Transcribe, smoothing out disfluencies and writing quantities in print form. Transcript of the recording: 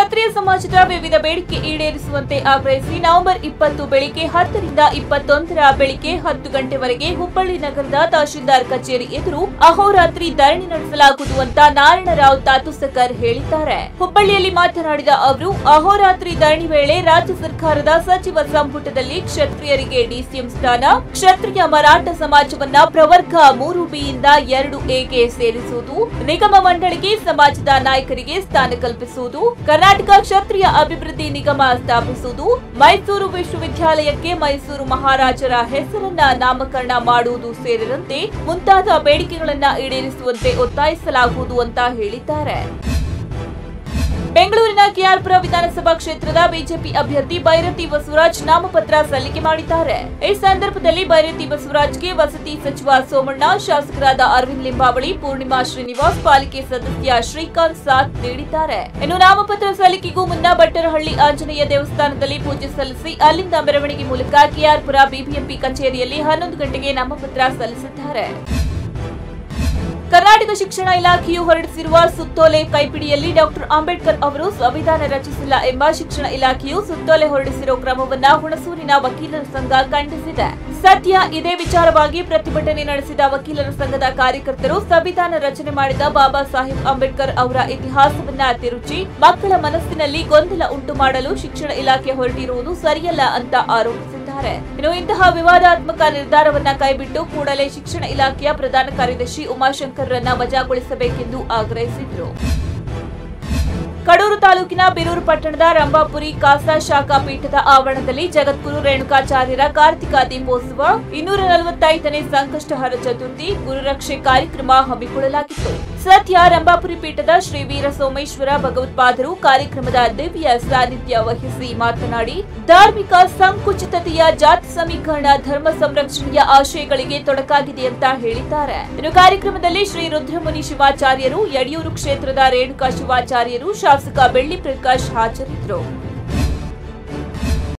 ಕ್ಷತ್ರಿಯ ಸಮಾಜದ ವಿವಿಧ ಬೇಡಿಕೆ ಈಡೇರಿಸುವಂತೆ ಆಗ್ರಹಿಸಿ ನವೆಂಬರ್ 20 ಬೆಳಿಗ್ಗೆ 10 ರಿಂದ 21 ಬೆಳಿಗ್ಗೆ 10 ಗಂಟೆವರೆಗೆ ಹುಬ್ಬಳ್ಳಿ ನಗರದ ತಹಶೀಲ್ದಾರ್ ಕಚೇರಿ ಎದುರು ಅಹೋರಾತ್ರಿ ಧರಣಿ ನಡೆಸಲಾಗುವುದು ಅಂತ ನಾರಾಯಣರಾವ್ ತಾತುಸಕರ್ ಹೇಳಿದ್ದಾರೆ. ಹುಬ್ಬಳ್ಳಿಯಲ್ಲಿ ಮಾತನಾಡಿದ ಅವರು, ಅಹೋರಾತ್ರಿ ಧರಣಿ ವೇಳೆ ರಾಜ್ಯ ಸರ್ಕಾರದ ಸಚಿವ ಸಂಪುಟದಲ್ಲಿ ಕ್ಷತ್ರಿಯರಿಗೆ ಡಿಸಿಎಂ ಸ್ಥಾನ, ಕ್ಷತ್ರಿಯ ಮರಾಠ ಸಮಾಜವನ್ನ ಪ್ರವರ್ಗ 3ಬಿಯಿಂದ 2ಎಗೆ ಸೇರಿಸುವುದು, ನಿಗಮ ಮಂಡಳಿಗೆ ಸಮಾಜದ ನಾಯಕರಿಗೆ ಸ್ಥಾನ ಕಲ್ಪಿಸುವುದು, ಕರ್ನಾಟಕ ಕ್ಷತ್ರಿಯ ಅಭಿವೃದ್ಧಿ ನಿಗಮ ಸ್ಥಾಪಿಸುವುದು, ಮೈಸೂರು ವಿಶ್ವವಿದ್ಯಾಲಯಕ್ಕೆ ಮೈಸೂರು ಮಹಾರಾಜರ ಹೆಸರನ್ನ ನಾಮಕರಣ ಮಾಡುವುದು ಸೇರಿದಂತೆ ಮುಂತಾದ ಬೇಡಿಕೆಗಳನ್ನು ಈಡೇರಿಸುವಂತೆ ಒತ್ತಾಯಿಸಲಾಗುವುದು ಅಂತ ಹೇಳಿದ್ದಾರೆ. ಬೆಂಗಳೂರಿನ ಕೆಆರ್ಪುರ ವಿಧಾನಸಭಾ ಕ್ಷೇತ್ರದ ಬಿಜೆಪಿ ಅಭ್ಯರ್ಥಿ ಬೈರತಿ ಬಸವರಾಜ್ ನಾಮಪತ್ರ ಸಲ್ಲಿಕೆ ಮಾಡಿದ್ದಾರೆ. ಈ ಸಂದರ್ಭದಲ್ಲಿ ಬೈರತಿ ಬಸವರಾಜ್ಗೆ ವಸತಿ ಸಚಿವ ಸೋಮಣ್ಣ, ಶಾಸಕರಾದ ಅರವಿಂದ್ ಲಿಂಬಾವಳಿ, ಪೂರ್ಣಿಮಾ ಶ್ರೀನಿವಾಸ್, ಪಾಲಿಕೆ ಸದಸ್ಯ ಶ್ರೀಕಾಂತ್ ಸಾಥ್ ನೀಡಿದ್ದಾರೆ. ಇನ್ನು ನಾಮಪತ್ರ ಸಲ್ಲಿಕೆಗೂ ಮುನ್ನ ಬಟ್ಟರಹಳ್ಳಿ ಆಂಜನೇಯ ದೇವಸ್ಥಾನದಲ್ಲಿ ಪೂಜೆ ಸಲ್ಲಿಸಿ ಅಲ್ಲಿಂದ ಮೆರವಣಿಗೆ ಮೂಲಕ ಕೆಆರ್ಪುರ ಬಿಬಿಎಂಪಿ ಕಚೇರಿಯಲ್ಲಿ 11 ಗಂಟೆಗೆ ನಾಮಪತ್ರ ಸಲ್ಲಿಸಿದ್ದಾರೆ. ಕರ್ನಾಟಕ ಶಿಕ್ಷಣ ಇಲಾಖೆಯು ಹೊರಡಿಸಿರುವ ಸುತ್ತೋಲೆ ಕೈಪಿಡಿಯಲ್ಲಿ ಡಾಕ್ಟರ್ ಅಂಬೇಡ್ಕರ್ ಅವರು ಸಂವಿಧಾನ ರಚಿಸಿಲ್ಲ ಎಂಬ ಶಿಕ್ಷಣ ಇಲಾಖೆಯು ಸುತ್ತೋಲೆ ಹೊರಡಿಸಿರುವ ಕ್ರಮವನ್ನ ಹುಣಸೂರಿನ ವಕೀಲರ ಸಂಘ ಖಂಡಿಸಿದೆ. ಸದ್ಯ ಇದೇ ವಿಚಾರವಾಗಿ ಪ್ರತಿಭಟನೆ ನಡೆಸಿದ ವಕೀಲರ ಸಂಘದ ಕಾರ್ಯಕರ್ತರು ಸಂವಿಧಾನ ರಚನೆ ಮಾಡಿದ ಬಾಬಾ ಸಾಹೇಬ್ ಅಂಬೇಡ್ಕರ್ ಅವರ ಇತಿಹಾಸವನ್ನ ತಿರುಚಿ ಮಕ್ಕಳ ಮನಸ್ಸಿನಲ್ಲಿ ಗೊಂದಲ ಉಂಟು ಮಾಡಲು ಶಿಕ್ಷಣ ಇಲಾಖೆ ಹೊರಟಿರುವುದು ಸರಿಯಲ್ಲ ಅಂತ ಆರೋಪಿಸಿದ್ದಾರೆ. ಇನ್ನು ಇಂತಹ ವಿವಾದಾತ್ಮಕ ನಿರ್ಧಾರವನ್ನ ಕೈಬಿಟ್ಟು ಕೂಡಲೇ ಶಿಕ್ಷಣ ಇಲಾಖೆಯ ಪ್ರಧಾನ ಕಾರ್ಯದರ್ಶಿ ಉಮಾಶಂಕರ್ರನ್ನ ವಜಾಗೊಳಿಸಬೇಕೆಂದು ಆಗ್ರಹಿಸಿದರು. ಕಡೂರು ತಾಲೂಕಿನ ಬೀರೂರು ಪಟ್ಟಣದ ರಂಭಾಪುರಿ ಕಾಸಾ ಶಾಖಾ ಪೀಠದ ಆವರಣದಲ್ಲಿ ಜಗದ್ಗುರು ರೇಣುಕಾಚಾರ್ಯರ ಕಾರ್ತಿಕ ದೀಪೋತ್ಸವ 245ನೇ ಸಂಕಷ್ಟಹರ ಚತುರ್ಥಿ ಗುರುರಕ್ಷೆ ಕಾರ್ಯಕ್ರಮ ಹಮ್ಮಿಕೊಳ್ಳಲಾಗಿತ್ತು. ಸದ್ಯ ರಂಭಾಪುರಿ ಪೀಠದ ಶ್ರೀ ವೀರ ಸೋಮೇಶ್ವರ ಭಗವತ್ಪಾದರು ಕಾರ್ಯಕ್ರಮದ ದಿವ್ಯ ಸಾನ್ನಿಧ್ಯ ವಹಿಸಿ ಮಾತನಾಡಿ, ಧಾರ್ಮಿಕ ಸಂಕುಚಿತತೆಯ ಜಾತಿ ಸಮೀಕರಣ ಧರ್ಮ ಸಂರಕ್ಷಣೆಯ ಆಶಯಗಳಿಗೆ ತೊಡಕಾಗಿದೆ ಅಂತ ಹೇಳಿದ್ದಾರೆ. ಇನ್ನು ಕಾರ್ಯಕ್ರಮದಲ್ಲಿ ಶ್ರೀ ರುದ್ರಮುನಿ ಶಿವಾಚಾರ್ಯರು, ಯಡಿಯೂರು ಕ್ಷೇತ್ರದ ರೇಣುಕಾ ಶಿವಾಚಾರ್ಯರು, ಶಾಸಕ ಬೆಳ್ಳಿ ಪ್ರಕಾಶ್ ಹಾಜರಿದ್ದರು.